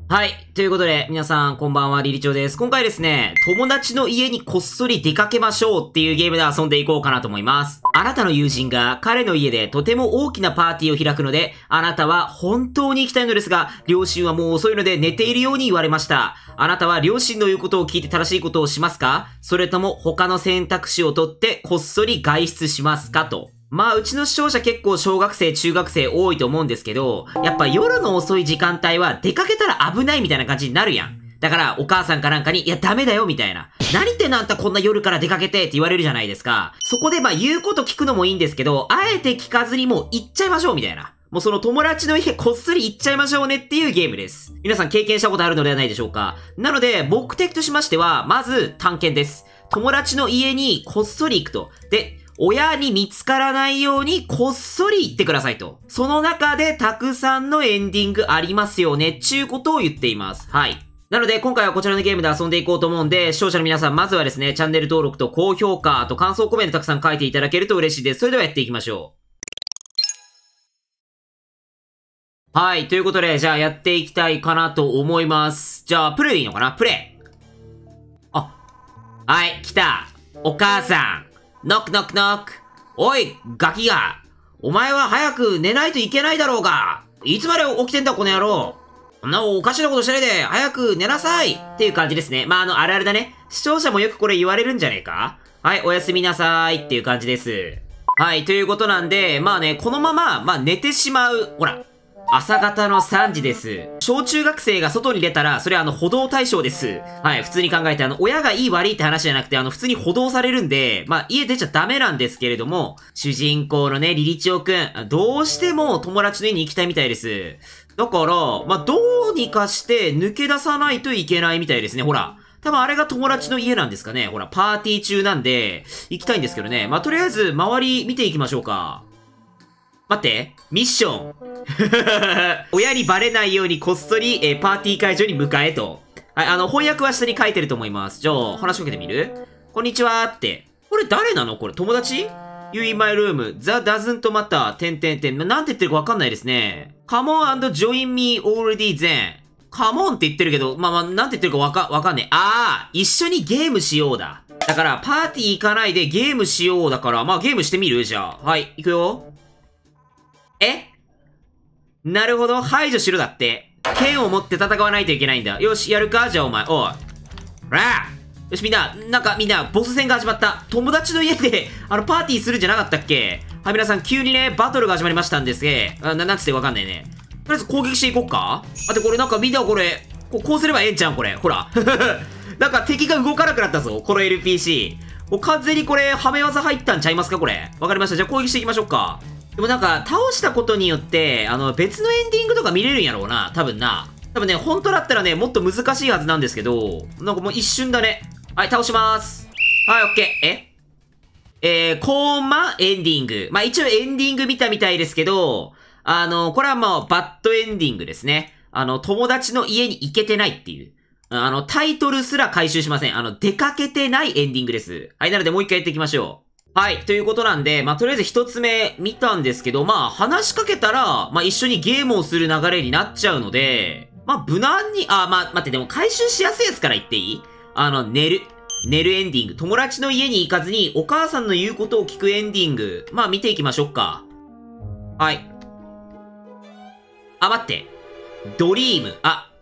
はい。ということで、皆さん、こんばんは、リリチョウです。今回ですね、友達の家にこっそり出かけましょうっていうゲームで遊んでいこうかなと思います。あなたの友人が彼の家でとても大きなパーティーを開くので、あなたは本当に行きたいのですが、両親はもう遅いので寝ているように言われました。あなたは両親の言うことを聞いて正しいことをしますか？それとも他の選択肢を取ってこっそり外出しますかと。まあ、うちの視聴者結構小学生、中学生多いと思うんですけど、やっぱ夜の遅い時間帯は出かけたら危ないみたいな感じになるやん。だから、お母さんかなんかに、いや、ダメだよ、みたいな。何言ってんのあんたこんな夜から出かけてって言われるじゃないですか。そこでまあ、言うこと聞くのもいいんですけど、あえて聞かずにもう行っちゃいましょう、みたいな。もうその友達の家こっそり行っちゃいましょうねっていうゲームです。皆さん経験したことあるのではないでしょうか。なので、目的としましては、まず、探検です。友達の家にこっそり行くと。で、親に見つからないようにこっそり言ってくださいと。その中でたくさんのエンディングありますよね、ちゅうことを言っています。はい。なので今回はこちらのゲームで遊んでいこうと思うんで、視聴者の皆さんまずはですね、チャンネル登録と高評価、あと感想コメントたくさん書いていただけると嬉しいです。それではやっていきましょう。はい。ということで、じゃあやっていきたいかなと思います。じゃあ、プレイでいいのかな？プレイ。あ、はい、来た。お母さん。ノックノックノック。おい、ガキが。お前は早く寝ないといけないだろうが。いつまで起きてんだ、この野郎。こんなおかしなことしないで、早く寝なさい。っていう感じですね。まあ、あるあるだね。視聴者もよくこれ言われるんじゃねえか？はい、おやすみなさいっていう感じです。はい、ということなんで、まあね、このまま、寝てしまう。ほら。朝方の3時です。小中学生が外に出たら、それ補導対象です。はい、普通に考えて親がいい悪いって話じゃなくて、普通に補導されるんで、家出ちゃダメなんですけれども、主人公のね、リリチオくん、どうしても友達の家に行きたいみたいです。だから、どうにかして抜け出さないといけないみたいですね、ほら。多分あれが友達の家なんですかね。ほら、パーティー中なんで、行きたいんですけどね。とりあえず、周り見ていきましょうか。待って、ミッション。親にバレないようにこっそり、パーティー会場に迎えと。はい、翻訳は下に書いてると思います。じゃあ、話しかけてみる？こんにちはって。これ誰なの？これ友達？ You in my room. The doesn't matter. なんて言ってるかわかんないですね。Come on and join me already then. Come on って言ってるけど、なんて言ってるかわかんねえ。一緒にゲームしようだ。だから、パーティー行かないでゲームしようだから、ゲームしてみる？じゃあ。はい、行くよ。なるほど、排除しろだって。剣を持って戦わないといけないんだ。よし、やるか？じゃあお前。おい。よし、みんな、ボス戦が始まった。友達の家で、パーティーするんじゃなかったっけ？はい、皆さん、急にね、バトルが始まりましたんですげ。なんつってわかんないね。とりあえず攻撃していこっか？で、これみんなこれ、こうすればええんちゃうんこれ。ほら。敵が動かなくなったぞ、この LPC。もう完全にこれ、はめ技入ったんちゃいますかこれ。わかりました。じゃあ攻撃していきましょうか。でも倒したことによって、別のエンディングとか見れるんやろうな。多分ね、本当だったらね、もっと難しいはずなんですけど、もう一瞬だね。はい、倒します。はい、オッケー。コーンマエンディング。一応エンディング見たみたいですけど、これはバッドエンディングですね。友達の家に行けてないっていう。タイトルすら回収しません。出かけてないエンディングです。はい、なのでもう一回やっていきましょう。はい。ということなんで、とりあえず一つ目見たんですけど、話しかけたら、一緒にゲームをする流れになっちゃうので、無難に、待って、でも回収しやすいやつから言っていい？寝るエンディング。友達の家に行かずに、お母さんの言うことを聞くエンディング。見ていきましょうか。はい。待って。ドリーム。はい、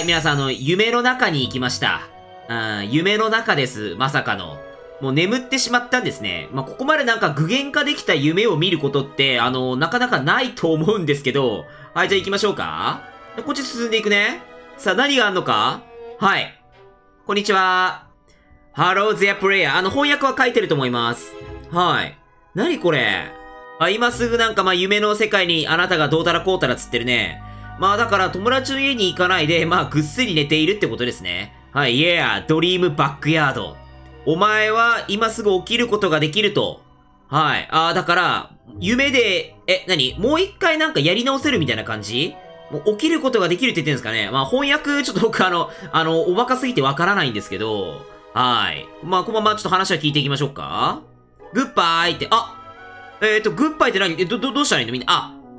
皆さん、夢の中に行きました。夢の中です。まさかの。もう眠ってしまったんですね。ここまで具現化できた夢を見ることって、なかなかないと思うんですけど。はい、じゃあ行きましょうか。こっち進んでいくね。さあ、何があんのか？はい。こんにちは。Hello there, player. 翻訳は書いてると思います。はい。何これ？今すぐ夢の世界にあなたがどうたらこうたらつってるね。だから友達の家に行かないで、ぐっすり寝ているってことですね。はい、Yeah, Dream Backyard。お前は今すぐ起きることができると。はい。だから、夢で、もう一回やり直せるみたいな感じ？もう起きることができるって言ってるんですかね。翻訳、ちょっと僕おバカすぎてわからないんですけど、はい。このままちょっと話は聞いていきましょうか。グッバイって、グッバイって何？どうしたらいいのみんな。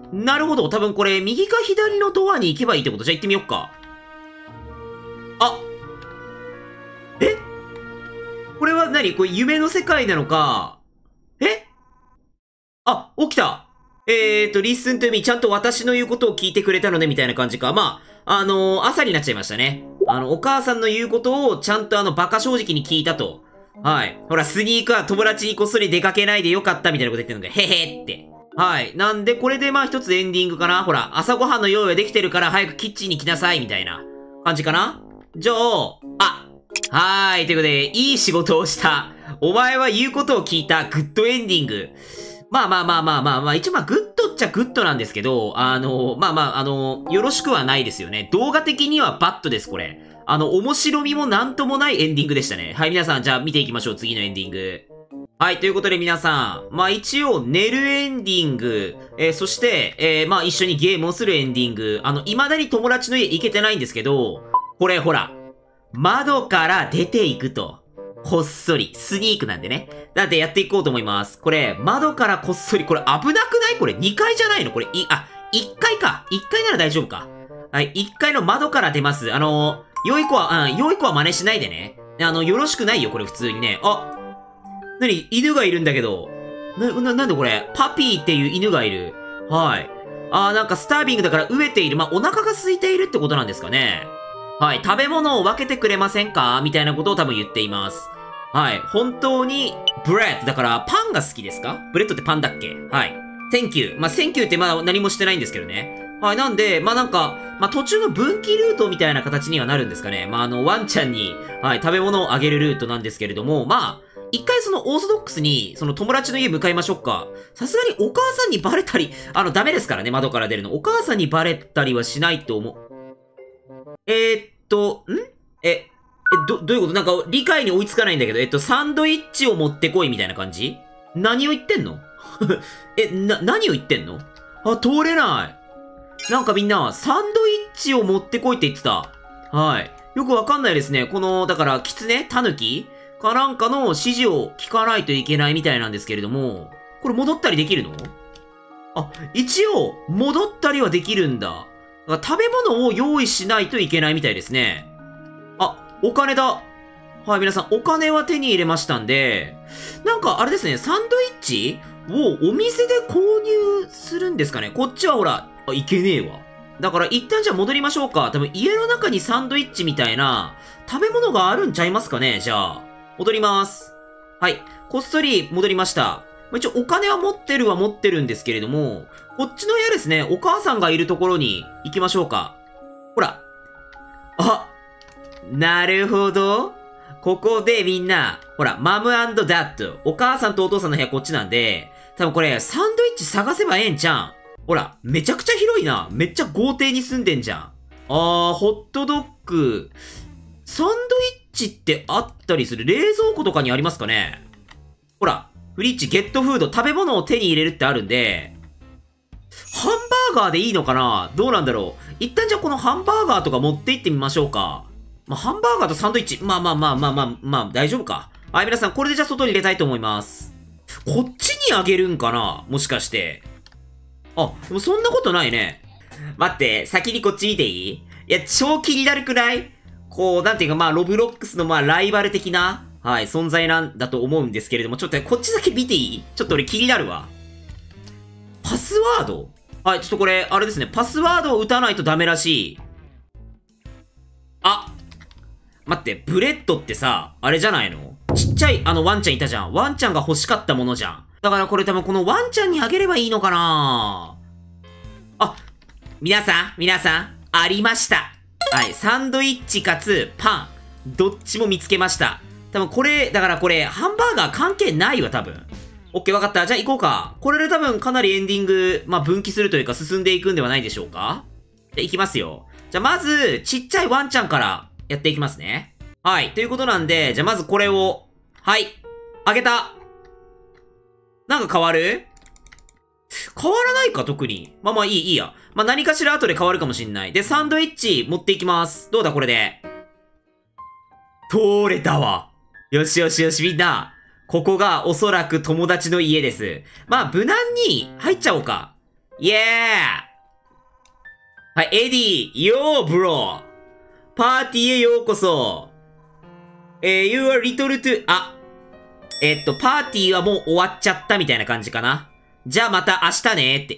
なるほど。多分これ、右か左のドアに行けばいいってこと。じゃあ行ってみよっか。あ、えこれは何これ夢の世界なのか。えあ、起きた。listen to me ちゃんと私の言うことを聞いてくれたのねみたいな感じか。まあ、朝になっちゃいましたね。お母さんの言うことをちゃんとバカ正直に聞いたと。はい。ほら、スニーカー友達にこっそり出かけないでよかったみたいなこと言ってるのが、へへって。はい。なんで、これでまあ一つエンディングかな。ほら、朝ごはんの用意はできてるから早くキッチンに来なさいみたいな感じかな。じゃあ、はーい。ということで、いい仕事をした。お前は言うことを聞いた。グッドエンディング。まあ、一応まあ、グッドっちゃグッドなんですけど、よろしくはないですよね。動画的にはバッドです、これ。面白みもなんともないエンディングでしたね。はい、皆さん、じゃあ見ていきましょう、次のエンディング。はい、ということで皆さん、まあ一応寝るエンディング、そして、まあ一緒にゲームをするエンディング、未だに友達の家行けてないんですけど、これほら、窓から出ていくと。こっそり。スニークなんでね。なんでやっていこうと思います。これ、窓からこっそり。これ危なくないこれ2階じゃないのこれ、1階か。1階なら大丈夫か。はい、1階の窓から出ます。良い子は真似しないでね。よろしくないよ、これ普通にね。何犬がいるんだけど。なんでこれパピーっていう犬がいる。はい。なんかスタービングだから飢えている。まあ、お腹が空いているってことなんですかね。はい。食べ物を分けてくれませんかみたいなことを多分言っています。はい。本当に、ブレッド。だから、パンが好きですかブレッドってパンだっけはい。Thank you。まあ、Thank you ってまだ何もしてないんですけどね。はい。なんで、まあ、なんか、まあ、途中の分岐ルートみたいな形にはなるんですかね。まあ、ワンちゃんに、はい、食べ物をあげるルートなんですけれども、まあ、一回そのオーソドックスに、その友達の家向かいましょうか。さすがにお母さんにバレたり、ダメですからね、窓から出るの。お母さんにバレたりはしないと思う。どういうことなんか理解に追いつかないんだけど、サンドイッチを持ってこいみたいな感じ何を言ってんの何を言ってんの通れない。なんかみんな、サンドイッチを持ってこいって言ってた。はい。よくわかんないですね。この、だから、キツネタヌキかなんかの指示を聞かないといけないみたいなんですけれども、これ戻ったりできるの一応、戻ったりはできるんだ。食べ物を用意しないといけないみたいですね。お金だ。はい、皆さん、お金は手に入れましたんで、なんか、あれですね、サンドイッチをお店で購入するんですかね。こっちはほら、いけねえわ。だから、一旦じゃあ戻りましょうか。多分、家の中にサンドイッチみたいな、食べ物があるんちゃいますかね。じゃあ、戻ります。はい、こっそり戻りました。一応、お金は持ってるんですけれども、こっちの部屋ですね、お母さんがいるところに行きましょうか。ほら。なるほど。ここでみんな、ほら、マム&ダッド。お母さんとお父さんの部屋こっちなんで、多分これ、サンドイッチ探せばええんじゃん。ほら、めちゃくちゃ広いな。めっちゃ豪邸に住んでんじゃん。ホットドッグ。サンドイッチってあったりする？冷蔵庫とかにありますかね？ほら、フリッチ、ゲットフード、食べ物を手に入れるってあるんで、ハンバーガーでいいのかな？どうなんだろう。一旦じゃあこのハンバーガーとか持って行ってみましょうか。まあ、ハンバーガーとサンドイッチ。まあ、大丈夫か。はい、皆さん、これでじゃあ外に入れたいと思います。こっちにあげるんかな？もしかして。でもそんなことないね。待って、先にこっち見ていい？いや、超気になるくらいこう、なんていうか、まあ、ロブロックスのまあ、ライバル的な、はい、存在なんだと思うんですけれども、ちょっとこっちだけ見ていい？ちょっと俺気になるわ。パスワード？はい、ちょっとこれ、あれですね、パスワードを打たないとダメらしい。待って、ブレッドってさ、あれじゃないの？ちっちゃいワンちゃんいたじゃん。ワンちゃんが欲しかったものじゃん。だからこれ多分このワンちゃんにあげればいいのかな？皆さん、ありました。はい、サンドイッチかつパン。どっちも見つけました。多分これ、だからこれ、ハンバーガー関係ないわ、多分。オッケー、わかった。じゃあ行こうか。これで多分かなりエンディング、まあ、分岐するというか進んでいくんではないでしょうか？じゃあ行きますよ。じゃあまず、ちっちゃいワンちゃんからやっていきますね。はい。ということなんで、じゃあまずこれを、はい。あげた。なんか変わる？変わらないか、特に。まあいいや。まあ何かしら後で変わるかもしんない。で、サンドイッチ持っていきます。どうだ、これで。通れたわ。よし、みんな。ここがおそらく友達の家です。まあ無難に入っちゃおうか。 イエーはい、エディ、よー、ブロー。パーティーへようこそ。you are little to, パーティーはもう終わっちゃったみたいな感じかな。じゃあまた明日ねって、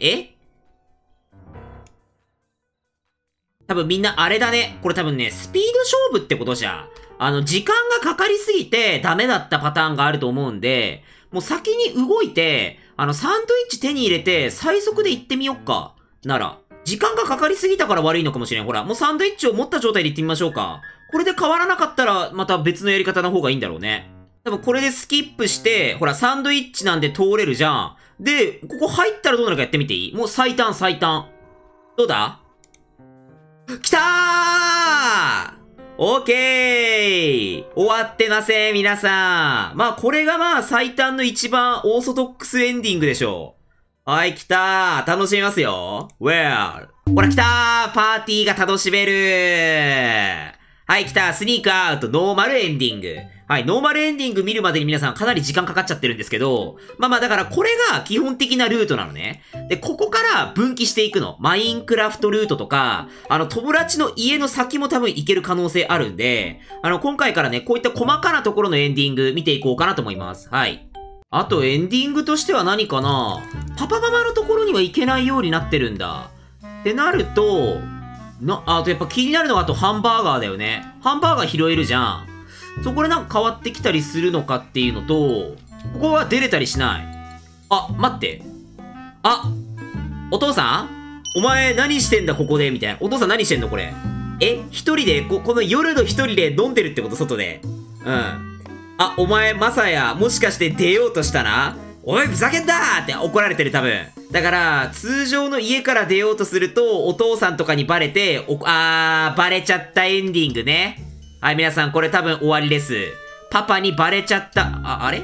多分みんなあれだね。これ多分ね、スピード勝負ってことじゃ。時間がかかりすぎてダメだったパターンがあると思うんで、もう先に動いて、サンドイッチ手に入れて、最速で行ってみよっか。なら、時間がかかりすぎたから悪いのかもしれん。ほら、もうサンドイッチを持った状態で行ってみましょうか。これで変わらなかったら、また別のやり方の方がいいんだろうね。多分これでスキップして、ほら、サンドイッチなんで通れるじゃん。で、ここ入ったらどうなるかやってみていい？もう最短最短。どうだ？来たー！オーケー！終わってません、皆さん。まあ、これがまあ、最短の一番オーソドックスエンディングでしょう。はい、来たー。楽しみますよ。Well。ほら、来たー。パーティーが楽しめるー。はい、来た。スニークアウト、ノーマルエンディング。はい、ノーマルエンディング見るまでに皆さんかなり時間かかっちゃってるんですけど、まあまあだからこれが基本的なルートなのね。で、ここから分岐していくの。マインクラフトルートとか、友達の家の先も多分行ける可能性あるんで、今回からね、こういった細かなところのエンディング見ていこうかなと思います。はい。あとエンディングとしては何かな？パパママのところには行けないようになってるんだ。ってなると、あとやっぱ気になるのはあとハンバーガーだよね。ハンバーガー拾えるじゃん。そこでなんか変わってきたりするのかっていうのと、ここは出れたりしない。あ、待って。あ、お父さん？お前何してんだここでみたいな。お父さん何してんのこれ。一人で、この夜の一人で飲んでるってこと外で。うん。あ、お前まさや、もしかして出ようとしたな？おい、ふざけんなーって怒られてる多分。だから、通常の家から出ようとすると、お父さんとかにバレて、バレちゃったエンディングね。はい、皆さん、これ多分終わりです。パパにバレちゃった。あれ？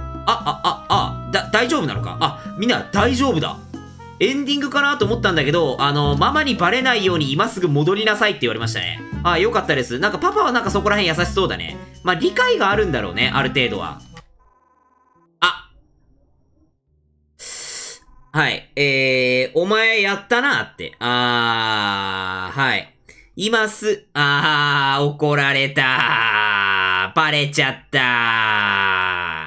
大丈夫なのか？みんな大丈夫だ。エンディングかなと思ったんだけど、ママにバレないように今すぐ戻りなさいって言われましたね。よかったです。なんかパパはなんかそこら辺優しそうだね。まあ、理解があるんだろうね、ある程度は。はい。お前やったなって。はい。怒られた。バレちゃった。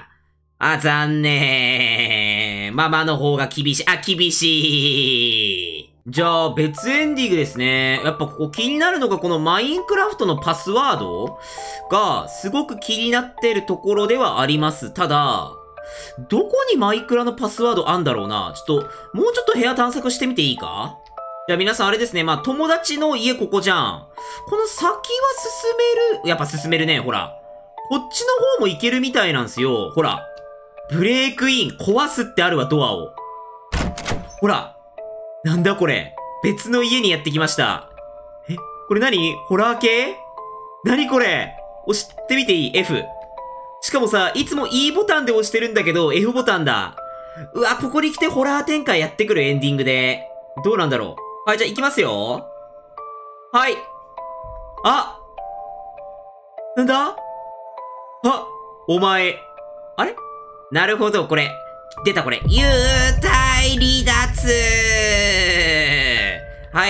残念。ママの方が厳しい。厳しい。じゃあ、別エンディングですね。やっぱここ気になるのがこのマインクラフトのパスワードがすごく気になってるところではあります。ただ、どこにマイクラのパスワードあんだろうな。もうちょっと部屋探索してみていいか？じゃあ皆さんあれですね。まあ、友達の家ここじゃん。この先は進める。やっぱ進めるね。ほら。こっちの方も行けるみたいなんすよ。ほら。ブレイクイン。壊すってあるわ、ドアを。ほら。なんだこれ。別の家にやってきました。これ何？ホラー系？何これ？押してみていい？ F。しかもさ、いつも E ボタンで押してるんだけど、F ボタンだ。うわ、ここに来てホラー展開やってくるエンディングで。どうなんだろう。はい、じゃあ行きますよ。はい。なんだ？お前。あれ？なるほど、これ。出たこれ。幽体離脱！はい、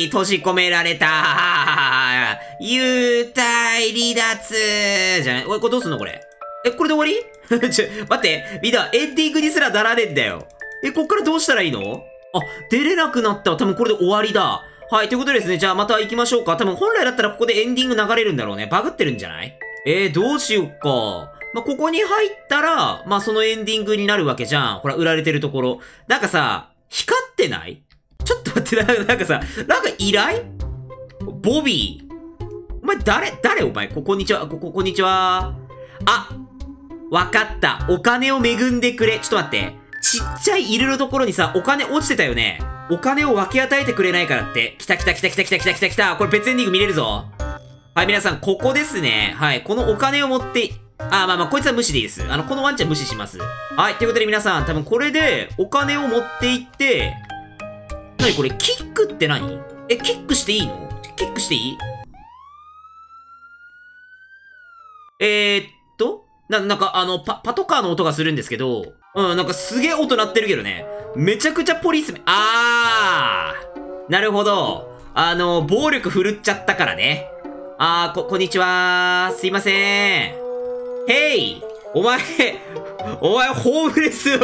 閉じ込められた。幽体離脱じゃない？これどうすんのこれ。これで終わり？待って、みんな、エンディングにすらならねえんだよ。こっからどうしたらいいの？出れなくなったわ。多分これで終わりだ。はい、ということでですね、じゃあまた行きましょうか。多分本来だったらここでエンディング流れるんだろうね。バグってるんじゃない？どうしよっか。まあ、ここに入ったら、まあ、そのエンディングになるわけじゃん。ほら、売られてるところ。なんかさ、光ってない？ちょっと待って、なんかさ、なんか依頼？ボビー。お前誰お前。こんにちは。こんにちは。わかった。お金を恵んでくれ。ちょっと待って。ちっちゃい犬のところにさ、お金落ちてたよね。お金を分け与えてくれないからって。来た。これ別エンディング見れるぞ。はい、皆さん、ここですね。はい、このお金を持って、まあ、こいつは無視でいいです。このワンちゃん無視します。はい、ということで皆さん、多分これで、お金を持っていって、なにこれ、キックって何？キックしていいの？キックしていい？ なんかパトカーの音がするんですけど、なんかすげえ音鳴ってるけどね。めちゃくちゃポリスメン、なるほど。暴力振るっちゃったからね。こんにちはー。すいませーん。へいお前、ホームレスを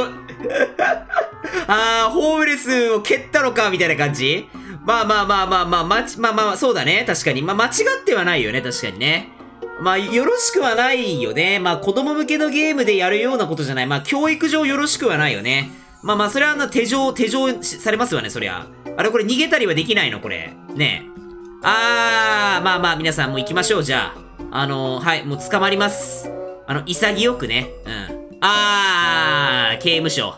ホームレスを蹴ったのかみたいな感じ。まあ、そうだね。確かに。間違ってはないよね。確かにね。よろしくはないよね。子供向けのゲームでやるようなことじゃない。教育上よろしくはないよね。それは手錠されますわね、そりゃ。これ逃げたりはできないのこれ。ねえ。皆さんもう行きましょう、じゃあ。はい、もう捕まります。潔くね。刑務所。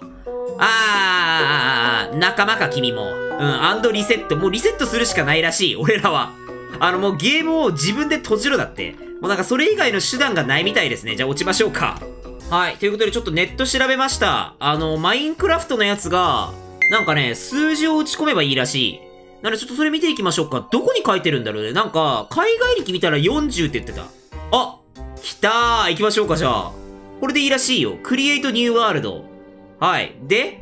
仲間か、君も。リセット。もうリセットするしかないらしい、俺らは。もうゲームを自分で閉じろだって。もうなんかそれ以外の手段がないみたいですね。じゃあ落ちましょうか。はい。ということでちょっとネット調べました。マインクラフトのやつが、なんかね、数字を打ち込めばいいらしい。なのでちょっとそれ見ていきましょうか。どこに書いてるんだろうね。なんか、海外歴見たら40って言ってた。来たー。行きましょうか、じゃあ。これでいいらしいよ。クリエイトニューワールド。はい。で、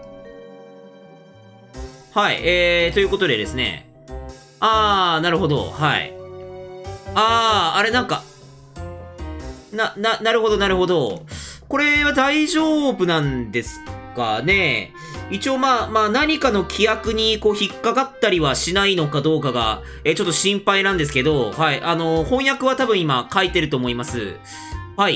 はい。ということでですね。なるほど。はい。あれなんか、なるほど、なるほど。これは大丈夫なんですかね。一応何かの規約にこう引っかかったりはしないのかどうかが、ちょっと心配なんですけど、はい。翻訳は多分今書いてると思います。はい。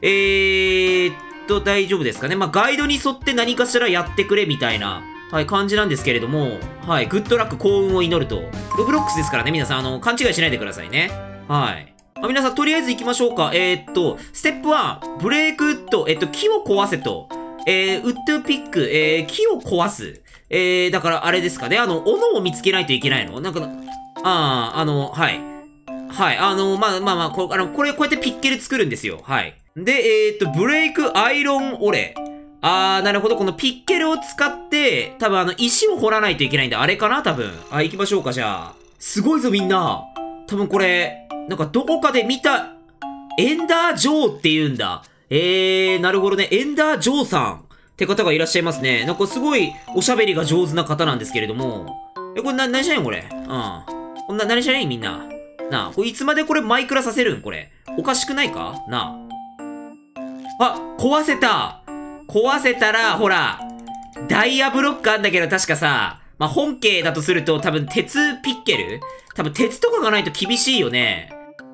大丈夫ですかね。ガイドに沿って何かしらやってくれみたいな、はい、感じなんですけれども、はい。グッドラック、幸運を祈ると。ロブロックスですからね、皆さん、勘違いしないでくださいね。はい。皆さん、とりあえず行きましょうか。ステップ1、ブレイクウッド、木を壊せと。ウッドピック、木を壊す。だからあれですかね。斧を見つけないといけないのなんか、はい。はい。これ、こうやってピッケル作るんですよ。はい。で、ブレイクアイロンオレ。なるほど。このピッケルを使って、多分石を掘らないといけないんで、あれかな多分。行きましょうか、じゃあ。すごいぞ、みんな。多分これ、なんかどこかで見た、エンダー・ジョーって言うんだ。なるほどね。エンダー・ジョーさんって方がいらっしゃいますね。なんかすごいおしゃべりが上手な方なんですけれども。これ何しないんこれ。こんな何しないみんな。なあ、これいつまでこれマイクラさせるんこれ。おかしくないかなあ。壊せた。壊せたら、ほら、ダイヤブロックあんだけど確かさ、本家だとすると多分鉄ピッケル多分鉄とかがないと厳しいよね。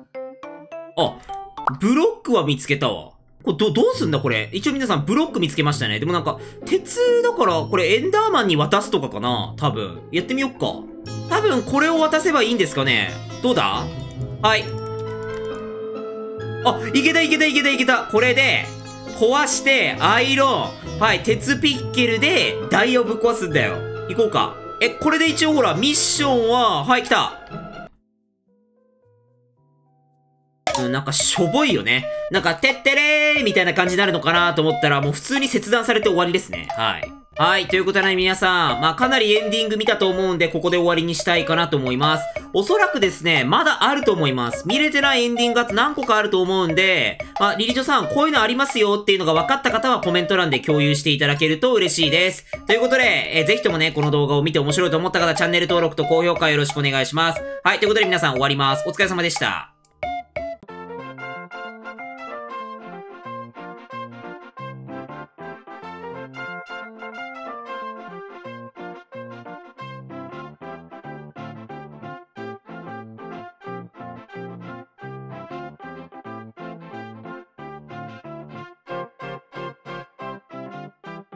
ブロックは見つけたわ。これどうすんだこれ。一応皆さんブロック見つけましたね。でもなんか、鉄だからこれエンダーマンに渡すとかかな多分。やってみよっか。多分これを渡せばいいんですかね。どうだはい。いけた。これで、壊して、アイロン。はい、鉄ピッケルで、ダイヤをぶっ壊すんだよ。行こうか。これで一応ほら、ミッションは、はい、来た。なんかしょぼいよね。なんか、てってれーみたいな感じになるのかなと思ったら、もう普通に切断されて終わりですね。はい。はい。ということでね、皆さん、かなりエンディング見たと思うんで、ここで終わりにしたいかなと思います。おそらくですね、まだあると思います。見れてないエンディングが何個かあると思うんで、リリジョさん、こういうのありますよっていうのが分かった方はコメント欄で共有していただけると嬉しいです。ということで、ぜひともね、この動画を見て面白いと思った方、チャンネル登録と高評価よろしくお願いします。はい。ということで皆さん終わります。お疲れ様でした。